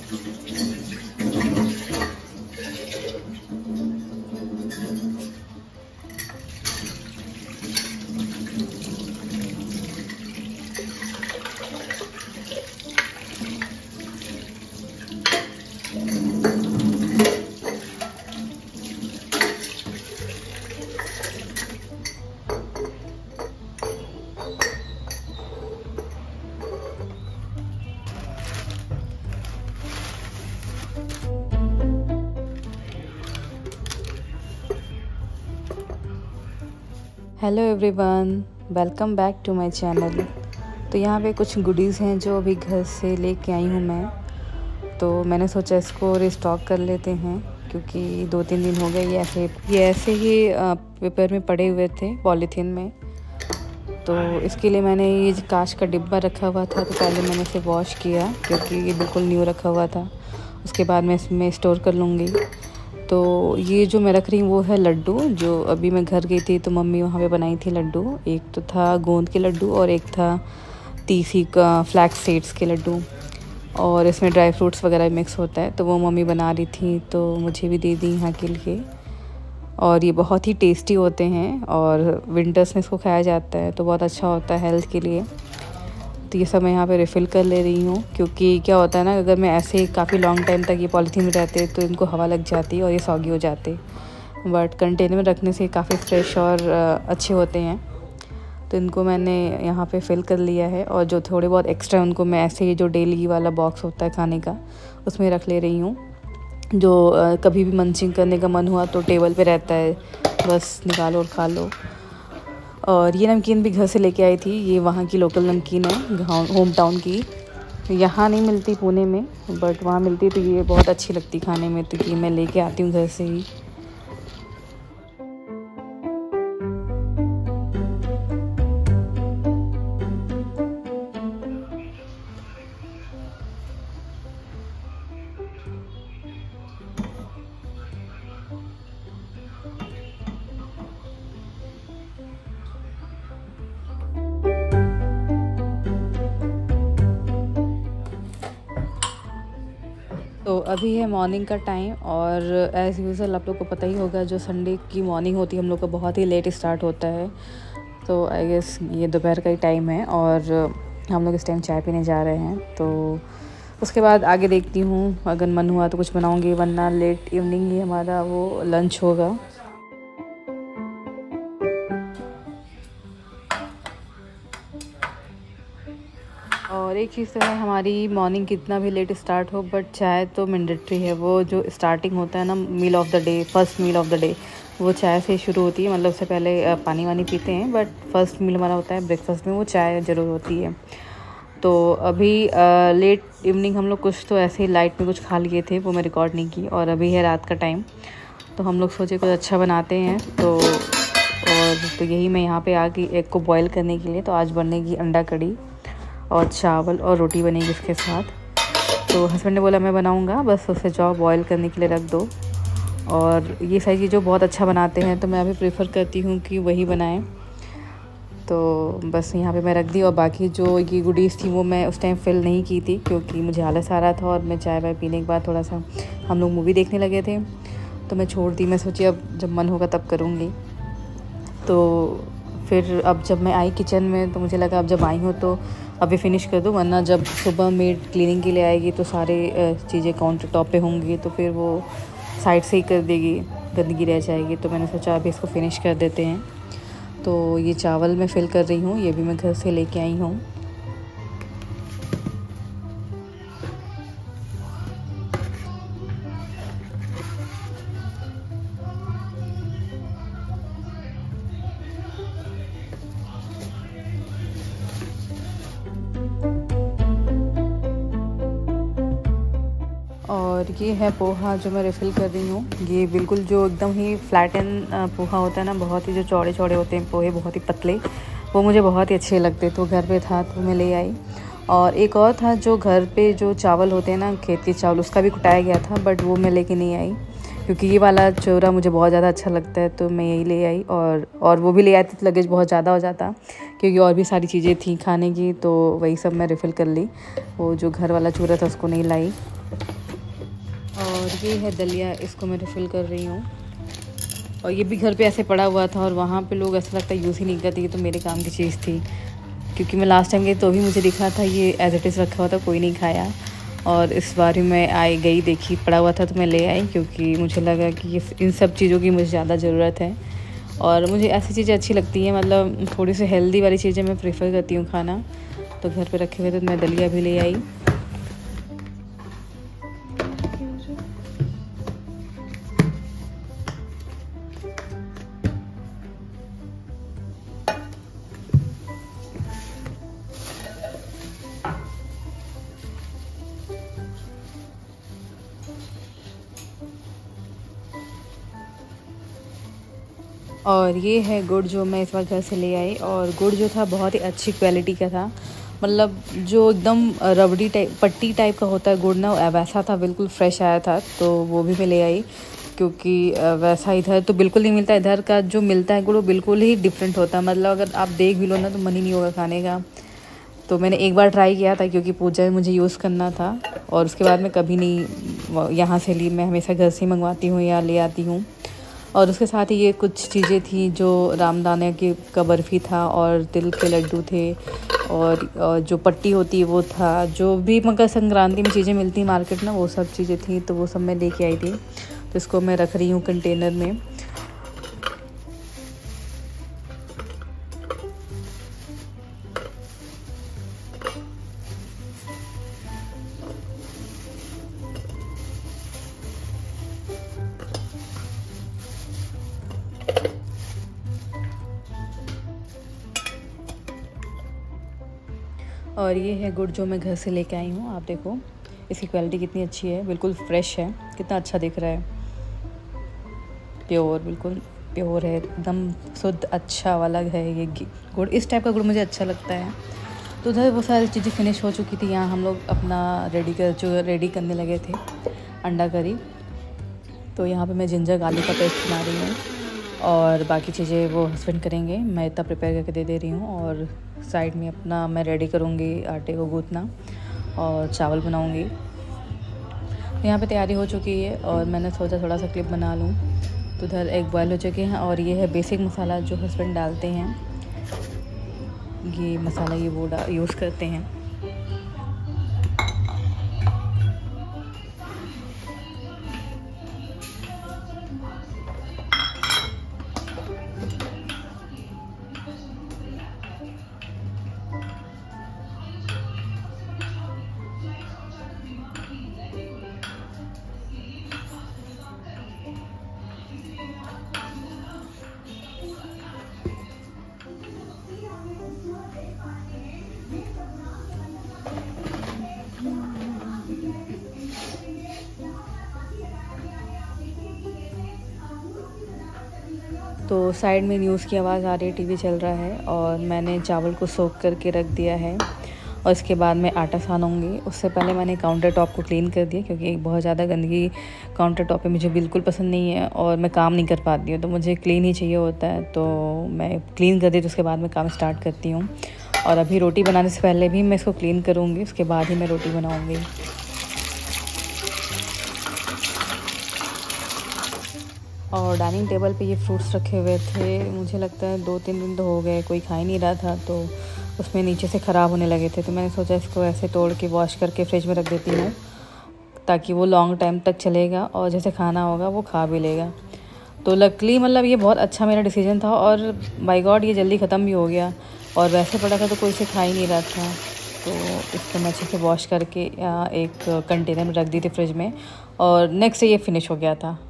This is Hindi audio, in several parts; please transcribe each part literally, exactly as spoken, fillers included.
Hello everyone, welcome back to my channel. तो यहाँ पे कुछ गुडीज़ हैं जो अभी घर से लेके आई हूँ मैं। तो मैंने सोचा इसको रिस्टॉक कर लेते हैं, क्योंकि दो तीन दिन हो गए ये ऐसे ये ऐसे ही पेपर में पड़े हुए थे, पॉलीथीन में। तो इसके लिए मैंने ये कांच का डिब्बा रखा हुआ था, तो पहले मैंने इसे वॉश किया क्योंकि ये बिल्कुल न्यू रखा हुआ था। उसके बाद मैं इसमें स्टोर कर लूँगी। तो ये जो मैं रख रही हूँ वो है लड्डू, जो अभी मैं घर गई थी तो मम्मी वहाँ पे बनाई थी लड्डू। एक तो था गोंद के लड्डू और एक था तीसी का फ्लैक्स सीड्स के लड्डू, और इसमें ड्राई फ्रूट्स वगैरह मिक्स होता है। तो वो मम्मी बना रही थी तो मुझे भी दे दी यहाँ के लिए। और ये बहुत ही टेस्टी होते हैं और विंटर्स में इसको खाया जाता है तो बहुत अच्छा होता है हेल्थ के लिए। तो ये सब मैं यहाँ पे रिफ़िल कर ले रही हूँ, क्योंकि क्या होता है ना, अगर मैं ऐसे काफ़ी लॉन्ग टाइम तक ये पॉलीथीन में रहते तो इनको हवा लग जाती और ये सॉगी हो जाते। बट कंटेनर में रखने से काफ़ी फ्रेश और अच्छे होते हैं। तो इनको मैंने यहाँ पे फिल कर लिया है, और जो थोड़े बहुत एक्स्ट्रा उनको मैं ऐसे ही जो डेली वाला बॉक्स होता है खाने का उसमें रख ले रही हूँ। जो कभी भी मंचिंग करने का मन हुआ तो टेबल पे रहता है, बस निकालो और खा लो। और ये नमकीन भी घर से लेके आई थी। ये वहाँ की लोकल नमकीन है, गाँव होम टाउन की। यहाँ नहीं मिलती पुणे में, बट वहाँ मिलती तो ये बहुत अच्छी लगती खाने में, तो ये मैं लेके आती हूँ घर से ही। तो अभी है मॉर्निंग का टाइम, और एज़ यूज़ुअल आप लोग को पता ही होगा जो संडे की मॉर्निंग होती है हम लोग का बहुत ही लेट स्टार्ट होता है। तो आई गेस ये दोपहर का ही टाइम है और हम लोग इस टाइम चाय पीने जा रहे हैं। तो उसके बाद आगे देखती हूँ, अगर मन हुआ तो कुछ बनाऊँगी, वरना लेट इवनिंग ही हमारा वो लंच होगा। और एक चीज़ तो है, हमारी मॉर्निंग कितना भी लेट स्टार्ट हो बट चाय तो मैंडेटरी है। वो जो स्टार्टिंग होता है ना, meal of the day, first meal of the day, वो चाय से शुरू होती है। मतलब उससे पहले पानी वानी पीते हैं, बट फर्स्ट मील हमारा होता है ब्रेकफास्ट में, वो चाय ज़रूर होती है। तो अभी आ, लेट इवनिंग हम लोग कुछ तो ऐसे ही लाइट में कुछ खा लिए थे, वो मैं रिकॉर्ड नहीं की। और अभी है रात का टाइम, तो हम लोग सोचे कुछ अच्छा बनाते हैं। तो और तो यही मैं यहाँ पे आ गई एग को बॉईल करने के लिए। तो आज बनेगी अंडा कड़ी और चावल और रोटी बनेगी इसके साथ। तो हस्बैंड ने बोला मैं बनाऊंगा, बस उसे जाओ बॉईल करने के लिए रख दो। और ये सारी चीज़ें बहुत अच्छा बनाते हैं, तो मैं अभी प्रेफर करती हूँ कि वही बनाएं। तो बस यहाँ पे मैं रख दी। और बाकी जो ये गुडीज़ थी वो मैं उस टाइम फिल नहीं की थी, क्योंकि मुझे आलस आ रहा था और मैं चाय वाय पीने के बाद थोड़ा सा हम लोग मूवी देखने लगे थे, तो मैं छोड़ दी। मैं सोची अब जब मन होगा तब करूँगी। तो फिर अब जब मैं आई किचन में तो मुझे लगा अब जब आई हूँ तो अभी फ़िनिश कर दूँ, वरना जब सुबह मेड क्लीनिंग के लिए आएगी तो सारे चीज़ें काउंटर टॉप पे होंगी, तो फिर वो साइड से ही कर देगी, गंदगी रह जाएगी। तो मैंने सोचा अभी इसको फ़िनिश कर देते हैं। तो ये चावल मैं फिल कर रही हूँ, ये भी मैं घर से लेके आई हूँ। और ये है पोहा जो मैं रिफ़िल कर रही हूँ। ये बिल्कुल जो एकदम ही फ्लैट एंड पोहा होता है ना, बहुत ही जो चौड़े चौड़े होते हैं पोहे, बहुत ही पतले, वो मुझे बहुत ही अच्छे लगते। तो घर पे था तो मैं ले आई। और एक और था जो घर पे जो चावल होते हैं ना, खेत के चावल, उसका भी कुटाया गया था, बट वो मैं लेके नहीं आई, क्योंकि ये वाला चूरा मुझे बहुत ज़्यादा अच्छा लगता है, तो मैं यही ले आई। और और वो भी ले आती तो लगेज बहुत ज़्यादा हो जाता, क्योंकि और भी सारी चीज़ें थी खाने की, तो वही सब मैं रिफ़िल कर ली। वो जो घर वाला चूरा था उसको नहीं लाई। और ये है दलिया, इसको मैं रिफ़िल कर रही हूँ। और ये भी घर पे ऐसे पड़ा हुआ था और वहाँ पे लोग ऐसा लगता है यूज़ ही नहीं करते, ये तो मेरे काम की चीज़ थी। क्योंकि मैं लास्ट टाइम गई तो भी मुझे दिखा था ये एज इट इज़ रखा हुआ था, कोई नहीं खाया। और इस बार मैं आई गई देखी पड़ा हुआ था तो मैं ले आई, क्योंकि मुझे लगा कि ये इन सब चीज़ों की मुझे ज़्यादा ज़रूरत है। और मुझे ऐसी चीज़ें अच्छी लगती हैं, मतलब थोड़ी सी हेल्दी वाली चीज़ें मैं प्रेफर करती हूँ खाना। तो घर पे रखे हुए थे तो मैं दलिया भी ले आई। और ये है गुड़ जो मैं इस बार घर से ले आई। और गुड़ जो था बहुत ही अच्छी क्वालिटी का था, मतलब जो एकदम रबड़ी टाइप पट्टी टाइप का होता है गुड़ ना, वैसा था, बिल्कुल फ्रेश आया था। तो वो भी मैं ले आई, क्योंकि वैसा इधर तो बिल्कुल नहीं मिलता। इधर का जो मिलता है गुड़ वो बिल्कुल ही डिफरेंट होता है, मतलब अगर आप देख भी लो ना तो मन ही नहीं होगा खाने का। तो मैंने एक बार ट्राई किया था क्योंकि पूजा में मुझे यूज़ करना था, और उसके बाद मैं कभी नहीं यहाँ से ली, मैं हमेशा घर से मंगवाती हूँ या ले आती हूँ। और उसके साथ ही ये कुछ चीज़ें थी, जो रामदाने की का बर्फ़ी था और तिल के लड्डू थे, और, और जो पट्टी होती है वो था, जो भी मकर संक्रांति में चीज़ें मिलती हैं मार्केट में वो सब चीज़ें थी। तो वो सब मैं लेके आई थी, तो इसको मैं रख रही हूँ कंटेनर में। और ये है गुड़ जो मैं घर से लेके आई हूँ। आप देखो इसकी क्वालिटी कितनी अच्छी है, बिल्कुल फ्रेश है, कितना अच्छा दिख रहा है, प्योर, बिल्कुल प्योर है, एकदम शुद्ध अच्छा वाला है ये गुड़। इस टाइप का गुड़ मुझे अच्छा लगता है। तो उधर वो सारी चीज़ें फिनिश हो चुकी थी। यहाँ हम लोग अपना रेडी कर जो रेडी करने लगे थे अंडा करी। तो यहाँ पे मैं जिंजर गार्लिक का पेस्ट बना रही हूँ, और बाकी चीज़ें वो हस्बैंड करेंगे, मैं इतना प्रिपेयर करके दे दे रही हूँ। और साइड में अपना मैं रेडी करूँगी आटे को गूँथना, और चावल बनाऊँगी। यहाँ पे तैयारी हो चुकी है और मैंने सोचा थोड़ा सा क्लिप बना लूँ। तो उधर एक बॉयल हो चुके हैं, और ये है बेसिक मसाला जो हस्बैंड डालते हैं, ये मसाला ये वो यूज़ करते हैं। तो साइड में न्यूज़ की आवाज़ आ रही है, टीवी चल रहा है, और मैंने चावल को सोख करके रख दिया है। और इसके बाद मैं आटा सानूंगी। उससे पहले मैंने काउंटर टॉप को क्लीन कर दिया, क्योंकि बहुत ज़्यादा गंदगी काउंटर टॉप पे मुझे बिल्कुल पसंद नहीं है, और मैं काम नहीं कर पाती हूँ, तो मुझे क्लीन ही चाहिए होता है। तो मैं क्लीन कर दी, तो उसके बाद मैं काम स्टार्ट करती हूँ। और अभी रोटी बनाने से पहले भी मैं इसको क्लीन करूँगी, उसके बाद ही मैं रोटी बनाऊँगी। और डाइनिंग टेबल पे ये फ्रूट्स रखे हुए थे, मुझे लगता है दो तीन दिन तो हो गए, कोई खा ही नहीं रहा था, तो उसमें नीचे से ख़राब होने लगे थे। तो मैंने सोचा इसको ऐसे तोड़ के वॉश करके फ्रिज में रख देती हूँ, ताकि वो लॉन्ग टाइम तक चलेगा, और जैसे खाना होगा वो खा भी लेगा। तो लकली मतलब ये बहुत अच्छा मेरा डिसीजन था, और बाय गॉड ये जल्दी ख़त्म भी हो गया। और वैसे पड़ा था तो कोई इसे खा ही नहीं रहा था। तो इसको मैं अच्छे से वॉश करके एक कंटेनर में रख दी थी फ्रिज में, और नेक्स्ट से ये फिनिश हो गया था।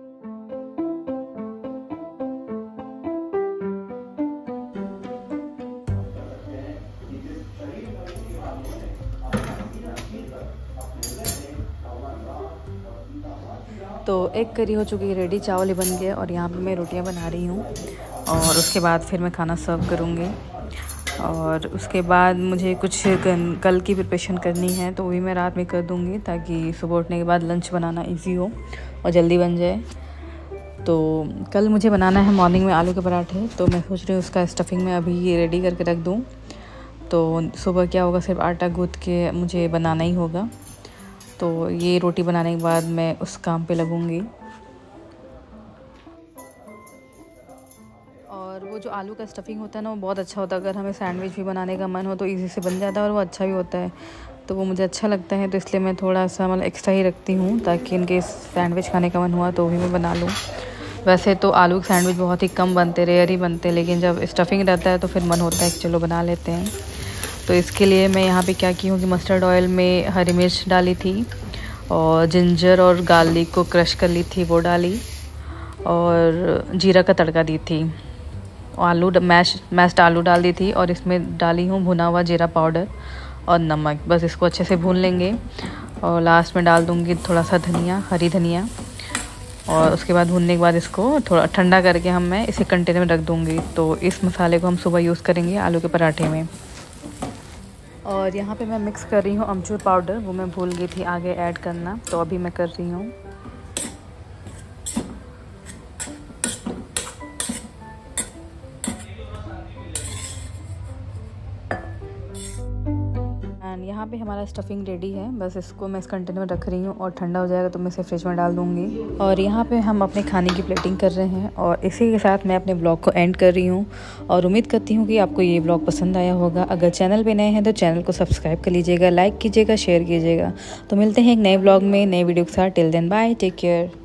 तो एक करी हो चुकी है रेडी, चावल ही बन गए, और यहाँ पे मैं रोटियाँ बना रही हूँ, और उसके बाद फिर मैं खाना सर्व करूँगी। और उसके बाद मुझे कुछ कल की प्रिपरेशन करनी है, तो वही मैं रात में कर दूँगी, ताकि सुबह उठने के बाद लंच बनाना इजी हो और जल्दी बन जाए। तो कल मुझे बनाना है मॉर्निंग में आलू के पराठे, तो मैं सोच रही हूँ उसका स्टफिंग में अभी ये रेडी करके रख दूँ। तो सुबह क्या होगा, सिर्फ आटा गूँथ के मुझे बनाना ही होगा। तो तो ये रोटी बनाने के बाद मैं उस काम पे लगूँगी। और वो जो आलू का स्टफिंग होता है ना, वो बहुत अच्छा होता है। अगर हमें सैंडविच भी बनाने का मन हो तो इजी से बन जाता है और वो अच्छा भी होता है। तो वो मुझे अच्छा लगता है, तो इसलिए मैं थोड़ा सा मतलब एक्स्ट्रा ही रखती हूँ, ताकि इनके सैंडविच खाने का मन हुआ तो भी मैं बना लूँ। वैसे तो आलू के सैंडविच बहुत ही कम बनते, रेयर ही बनते, लेकिन जब स्टफिंग रहता है तो फिर मन होता है कि चलो बना लेते हैं। तो इसके लिए मैं यहाँ पे क्या की हूँ कि मस्टर्ड ऑयल में हरी मिर्च डाली थी और जिंजर और गार्लिक को क्रश कर ली थी, वो डाली, और जीरा का तड़का दी थी। आलू मैश मैश्ड आलू डाल दी थी और इसमें डाली हूँ भुना हुआ जीरा पाउडर और नमक। बस इसको अच्छे से भून लेंगे और लास्ट में डाल दूँगी थोड़ा सा धनिया, हरी धनिया। और उसके बाद भूनने के बाद इसको थोड़ा ठंडा करके हम मैं इसे कंटेनर में रख दूँगी। तो इस मसाले को हम सुबह यूज़ करेंगे आलू के पराठे में। और यहाँ पे मैं मिक्स कर रही हूँ अमचूर पाउडर, वो मैं भूल गई थी आगे ऐड करना, तो अभी मैं कर रही हूँ। एंड यहाँ पे हमारा स्टफिंग रेडी है। बस इसको मैं इस कंटेनर में रख रही हूँ और ठंडा हो जाएगा तो मैं इसे फ्रिज में डाल दूँगी। और यहाँ पे हम अपने खाने की प्लेटिंग कर रहे हैं और इसी के साथ मैं अपने ब्लॉग को एंड कर रही हूँ। और उम्मीद करती हूँ कि आपको ये ब्लॉग पसंद आया होगा। अगर चैनल पे नए हैं तो चैनल को सब्सक्राइब कर लीजिएगा, लाइक कीजिएगा, शेयर कीजिएगा। तो मिलते हैं एक नए ब्लॉग में, नए वीडियो के साथ। Till then bye, take care.